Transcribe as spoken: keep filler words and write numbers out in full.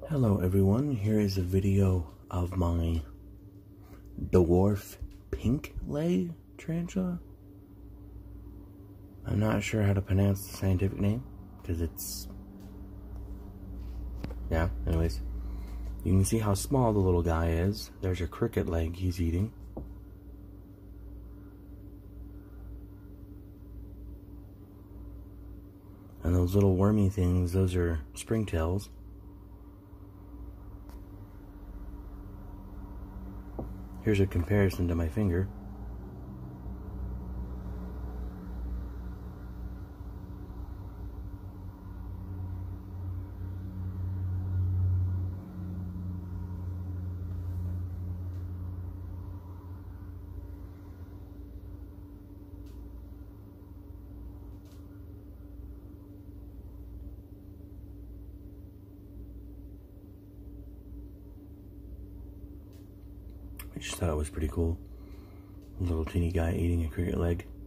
Hello everyone, here is a video of my dwarf pink leg tarantula. I'm not sure how to pronounce the scientific name because it's, yeah, anyways. You can see how small the little guy is. There's a cricket leg he's eating. And those little wormy things, those are springtails. Here's a comparison to my finger. I just thought it was pretty cool. A little teeny guy eating a cricket leg.